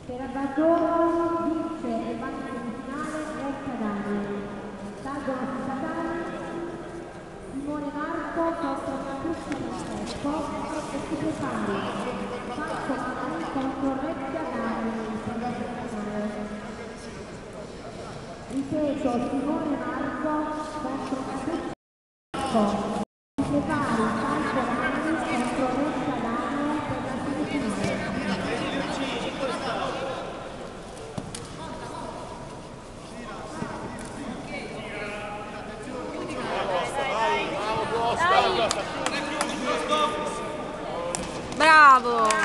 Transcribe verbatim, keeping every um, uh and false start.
Per abbandono vince e va in semifinale Retta Daniel. Salgono statali Simone Marco contro Marcuccia Francesco e si prepari Marco Mari contro Retta Daniel per la semifinale. Ripeto, Simone Marco contro Marcuccia Francesco. Si prepari Marco Mari contro Retta Daniel per la semifinale. Bravo!